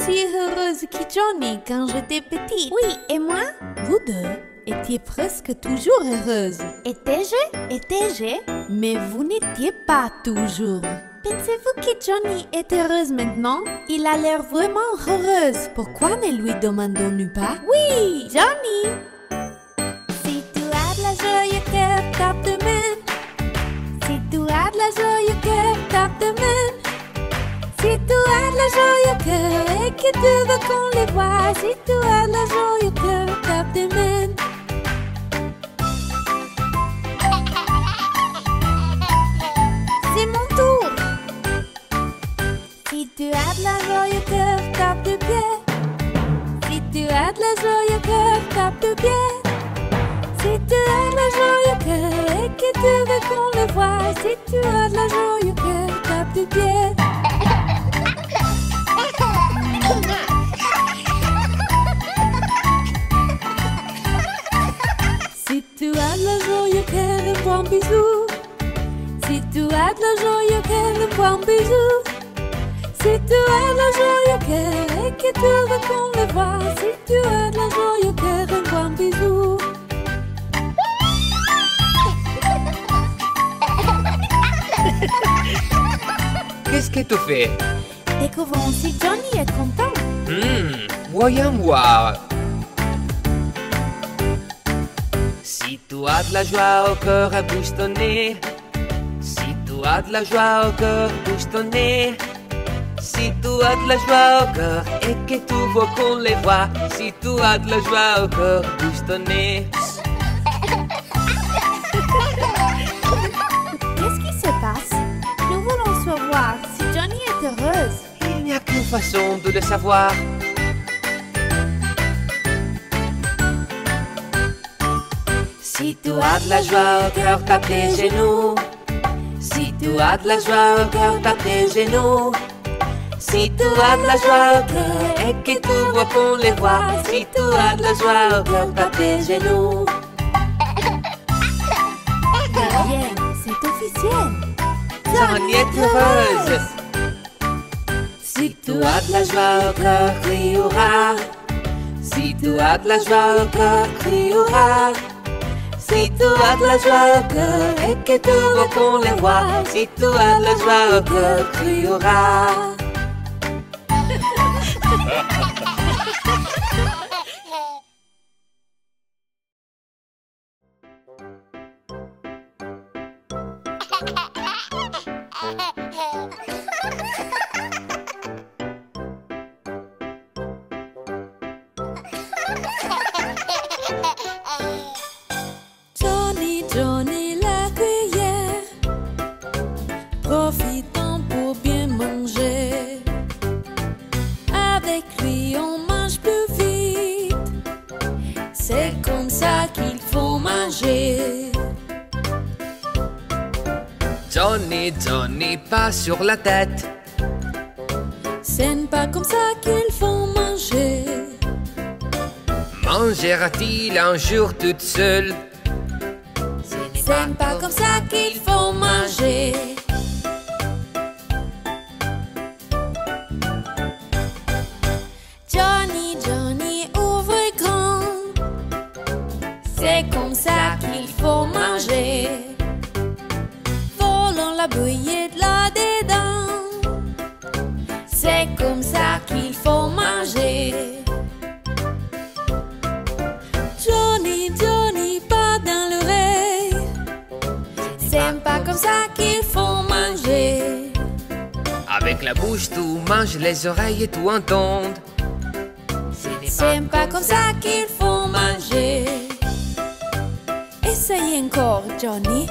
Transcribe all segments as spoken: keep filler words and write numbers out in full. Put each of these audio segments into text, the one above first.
aussi heureuse que Johnny quand j'étais petite. Oui, et moi? Vous deux étiez presque toujours heureuses. Étais-je? Étais-je? Mais vous n'étiez pas toujours. Pensez-vous que Johnny est heureuse maintenant? Il a l'air vraiment heureuse. Pourquoi ne lui demandons-nous pas? Oui! Johnny! Si tu as de la joie au cœur, tape de main. Si tu as de la joie au cœur, tape de main. Si tu as de la joie au cœur et que tu veux qu'on les voie, si tu as de la joie au cœur, tape de main. C'est mon tour. Si tu as de la joie au cœur, tape de pied. Si tu as de la joie au cœur, tape de pied. Si tu as de la joie au cœur et que tu veux qu'on le voie, si tu as de la joie au cœur, tape de pied. Si tu as de la joie au cœur, un bon bisou. Si tu as de la joie au cœur, un bon bisou. Si tu as de la joie au cœur et que tu veux qu'on le voie, si tu as de la joie au cœur, un bon bisou. Qu'est-ce que tu fais? Découvrons si Johnny est content. Hmm, voyons voir. Si tu as de la joie au cœur, bouge ton nez. Si tu as de la joie au cœur, bouge ton nez. Si tu as de la joie au cœur et que tu veux qu'on les voit, si tu as de la joie au cœur, bouge ton nez. Qu'est-ce qui se passe? Nous voulons savoir si Johnny est heureuse. Il n'y a qu'une façon de le savoir. Si tu as de la joie au cœur, tape les genoux. Si tu as de la joie au cœur, tape les genoux. Si tu as de la joie au cœur et que tu veux qu'on les voit, si tu as de la joie au cœur, tape les genoux. Bien, c'est officiel. Johnny est heureuse. Si tu as de la joie au cœur, crie hurrah. Si tu as de la joie au cœur, crie hurrah. Si tu as de la joie au cœur et que tu veux qu'on les voit, si tu as de la joie au cœur, crie hurrah. Johnny, Johnny la cuillère, profitons pour bien manger. Avec lui on mange plus vite, c'est comme ça qu'il faut manger. Johnny, Johnny, pas sur la tête. C'est pas comme ça qu'il faut manger. Mangera-t-il un jour toute seule? C'est pas comme ça qu'il faut manger. Johnny, Johnny, ouvre grand. C'est comme ça qu'il faut manger. Volons la bouillie de là-dedans. C'est comme ça qu'il faut manger. Johnny, Johnny, pas dans l'oreille. C'est pas comme ça qu'il faut manger. Avec la bouche, tu manges, les oreilles et tu entends. C'est pas comme ça qu'il faut manger. Essaye encore, Johnny.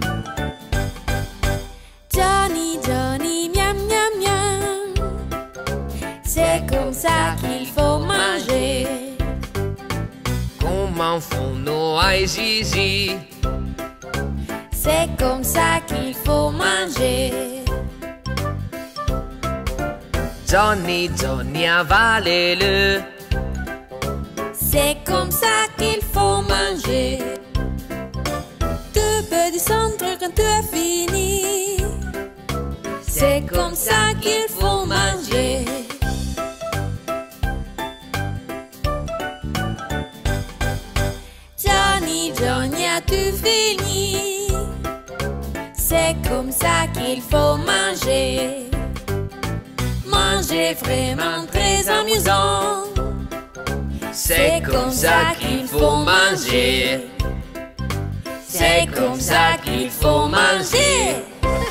Johnny, Johnny, miam, miam, miam. C'est comme ça qu'il faut manger. Comment font Noah et Zizi? C'est comme ça qu'il faut manger. Johnny, Johnny, avalez-le. C'est comme ça qu'il faut manger. Tu peux descendre quand tu as fini. C'est comme ça qu'il faut manger. tout fini. C'est comme ça qu'il faut manger. Manger vraiment très amusant. C'est comme ça qu'il faut manger. C'est comme ça qu'il faut manger.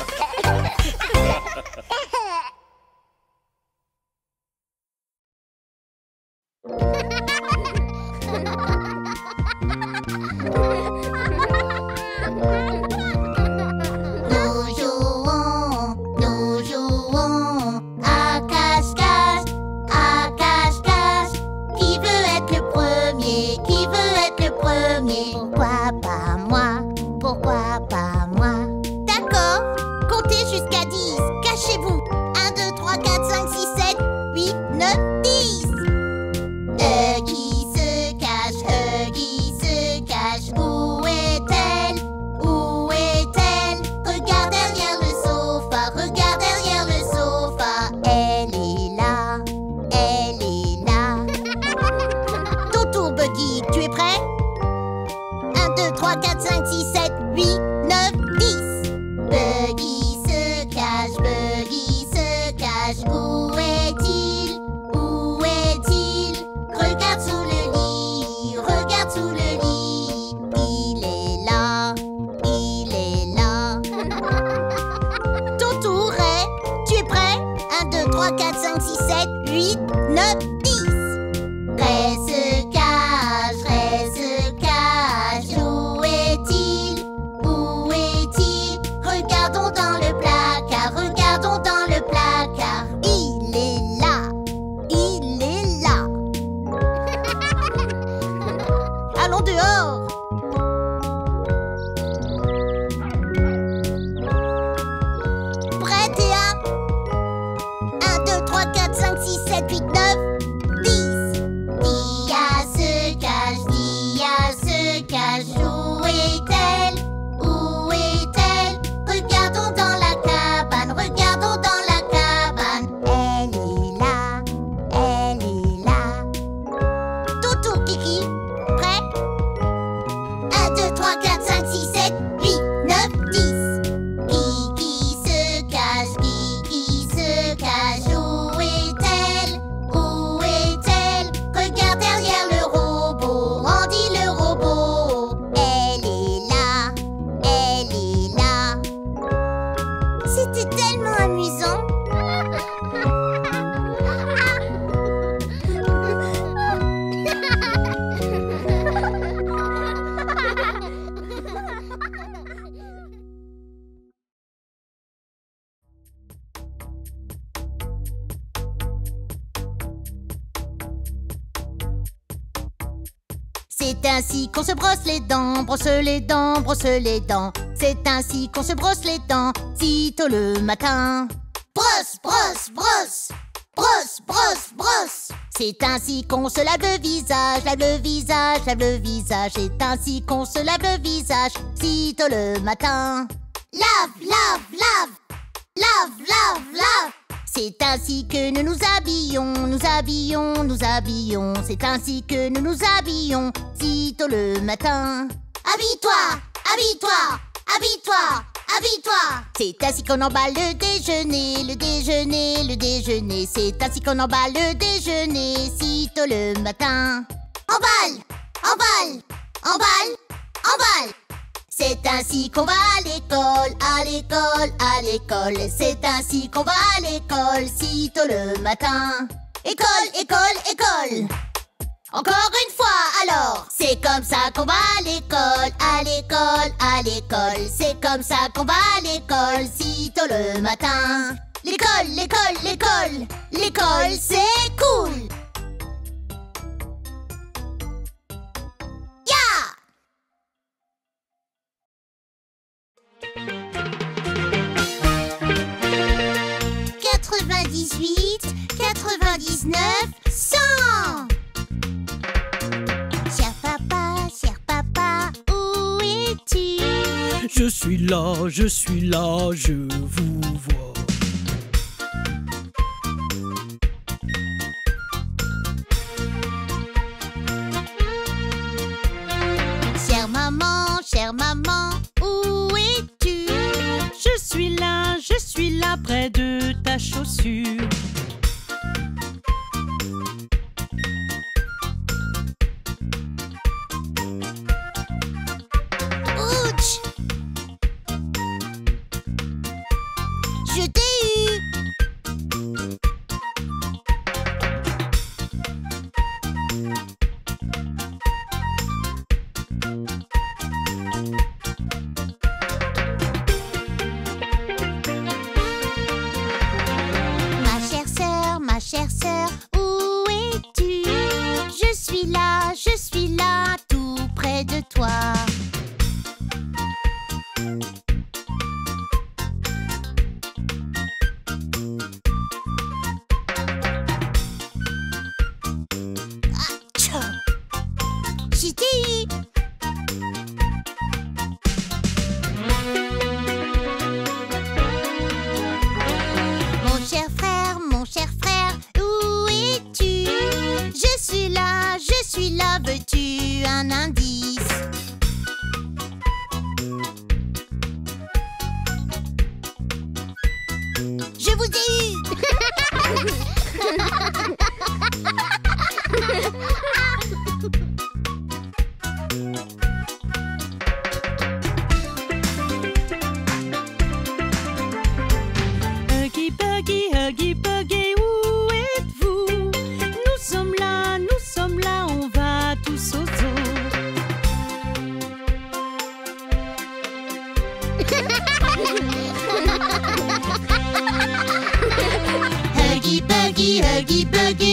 Nous jouons, nous jouons à cache-cache, à cache-cache. Qui veut être le premier? Qui veut être le premier? Pourquoi pas moi? Pourquoi pas moi? D'accord, comptez jusqu'à dix. Cachez-vous. un, deux, trois, quatre, cinq, six, sept, huit, neuf, dix. Eux qui se cachent, eux qui se cachent. Où est-elle? Où est-elle? Regarde derrière le sofa, regarde derrière le sofa. Elle est là, elle est là. Ton tour, Buggy, tu es prêt? un, deux, trois, quatre, cinq, six, sept, huit, neuf, dix. Buggy se cache, Buggy se cache. Où est-il? Où est-il? Regarde sous le lit, regarde sous le lit. Il est là, il est là. Ton tour est, tu es prêt? un, deux, trois, quatre, cinq, six, sept, huit, neuf, dix. Ray se cache, Ray se cache. Où est-il? Où est-il? Regardons dans le placard, regardons dans le placard. Il est là, il est là. Allons dehors. Prêt, Théa? un, deux, trois, quatre, cinq, six, sept, huit, neuf, dix. Dia se cache, Dia se cache. Où est-elle? Où est-elle? Regardons dans la cabane, regardons dans la cabane. Elle est là, elle est là. Ton tour, Kiki. Prêt? un, deux, trois, quatre, cinq, six, sept, huit, neuf, dix. Kiki se cache, Kiki se cache. Où est-elle? Où est-elle? Regarde derrière le robot, Andy le robot. Elle est là, elle est là. C'était tellement amusant. C'est ainsi qu'on se brosse les dents, brosse les dents, brosse les dents. C'est ainsi qu'on se brosse les dents, sitôt le matin. Brosse, brosse, brosse, brosse, brosse, brosse. C'est ainsi qu'on se lave le visage, lave le visage, lave le visage. C'est ainsi qu'on se lave le visage, sitôt le matin. Lave, lave, lave, lave, lave, lave. C'est ainsi que nous nous habillons, nous habillons, nous habillons. C'est ainsi que nous nous habillons, sitôt le matin. Habille-toi, habille-toi, habille-toi, habille-toi. C'est ainsi qu'on emballe le déjeuner, le déjeuner, le déjeuner. C'est ainsi qu'on emballe le déjeuner, sitôt le matin. Emballe, emballe, emballe, emballe. C'est ainsi qu'on va à l'école, à l'école, à l'école. C'est ainsi qu'on va à l'école, sitôt le matin. École, école, école. Encore une fois, alors. C'est comme ça qu'on va à l'école, à l'école, à l'école. C'est comme ça qu'on va à l'école, sitôt le matin. L'école, l'école, l'école. L'école, c'est cool. quatre-vingt-dix-huit, quatre-vingt-dix-neuf, cent. Cher papa, cher papa, où es-tu? Je suis là, je suis là, je vous vois. Chère maman, chère près de ta chaussure. Ouch! Je t'ai eu! Ma chère sœur, ma chère sœur, où es-tu? Je suis là, je suis là, tout près de toi. Atcha! Je t'ai eu! Mon cher frère, mon cher frère, où es-tu? Je suis là, je suis là, veux-tu un indice? Je vous ai eu! Huggy Buggy, Huggy Buggy, où êtes-vous? Nous sommes là, nous sommes là, on va tous au zoo. Huggy Buggy, Huggy Buggy,